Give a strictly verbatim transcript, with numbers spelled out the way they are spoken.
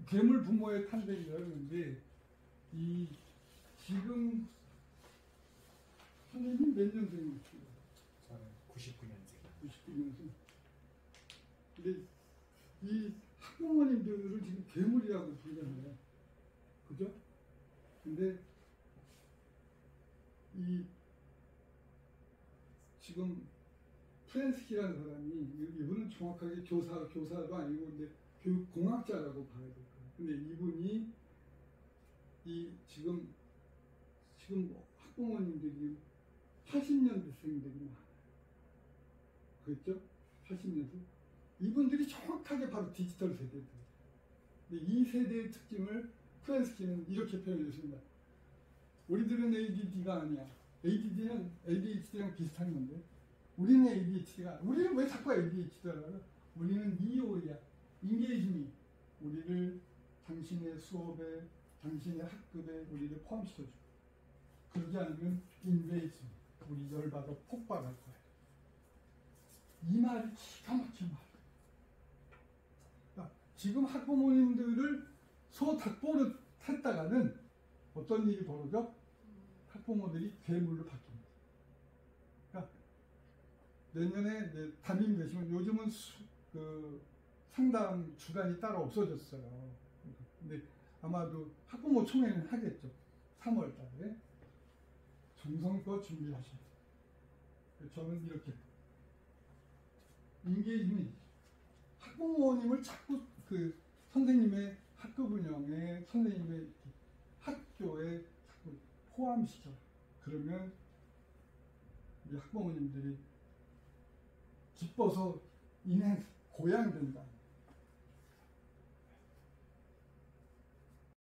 괴물 부모의 탄생이라고 하는데, 이 지금 선생님 몇 년생이시죠? 저는 구십구 년생. 구십구 년생. 근데 이 학부모님들을 지금 괴물이라고 부르잖아요. 그죠? 근데 이 지금 프랜스키라는 사람이, 이분은 정확하게 교사, 교사도 아니고 근데 교육공학자라고 봐야 될 거예요. 근데 이분이 이 지금 지금 학부모님들이 팔십 년대생들이 많아요. 그렇죠? 팔십 년대. 이분들이 정확하게 바로 디지털 세대들. 근데 이 세대의 특징을 프랜스키는 이렇게 표현했습니다. 우리들은 에이디디가 아니야. 에이디디는 에이디에이치디랑 비슷한 건데, 우리는 에이디에이치디가, 우리는 왜 자꾸 에이디에이치디라고? 우리는 이오이야. 인게이지미. 우리를 당신의 수업에, 당신의 학급에 우리를 포함시켜줘. 그러지 않으면 인베이지. 우리 열받아 폭발할 거야. 이 말이 기가 막힌 말. 그러니까 지금 학부모님들을 소닥보를 했다가는 어떤 일이 벌어져? 학부모들이 괴물로 바뀝니다. 그러니까 내년에 이제 담임 되시면, 요즘은 수, 그 상담 주간이 따로 없어졌어요. 근데 아마도 학부모 총회는 하겠죠. 삼월 달에. 정성껏 준비하셔야 돼요. 저는 이렇게 인게이지먼트, 학부모님을 자꾸 그 선생님의 학급 운영에, 선생님의 학교에 자꾸 포함시켜. 그러면 우리 학부모님들이 기뻐서 인생 고향 된다.